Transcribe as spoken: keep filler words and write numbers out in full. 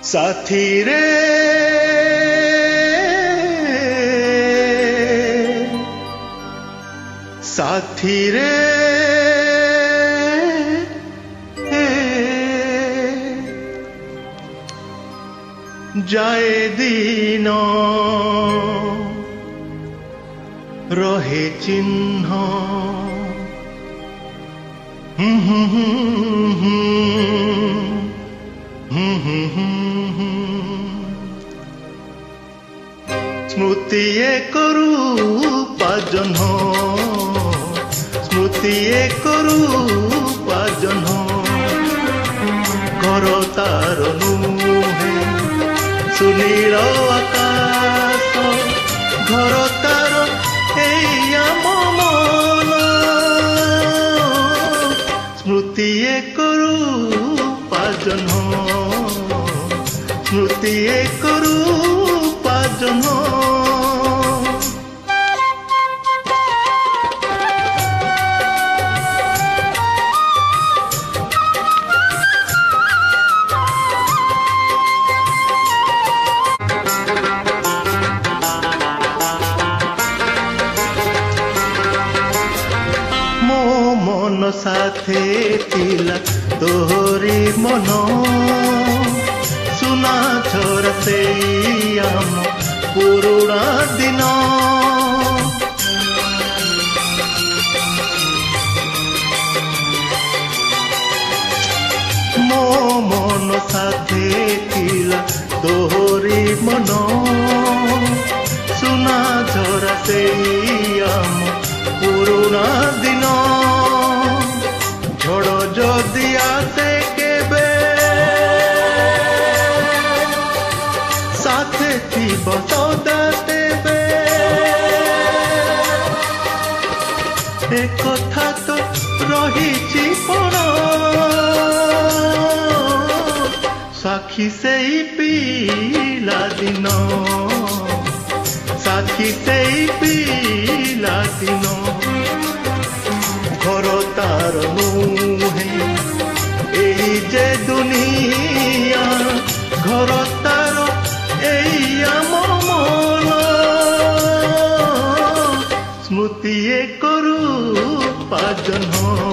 साथी रे साथी रे जाए दिन रहे चिन्ह हम्म हम्म हम्म हम्म स्मृति करू पाजन स्मृति करू पाजन घर तार नुहे सुनील आकाश घर तार मन स्मृति करू पाजन स्मृति करू पाजन साथे तिला तोहरी मन सुना छोरा से आम पुरुणा दिन मो मन साथे तिला तोहरी मन सुना छोरा से आम पुरुणा दिन झड़ जदि आसे केबे साथे थीब सदा तेबे ए कथा तो रही पण साखी से पीला दिन साखी से पीला दिन घर तार नुहे एई जे दुनिया घर तार एई आम मन स्मृति करू पाजन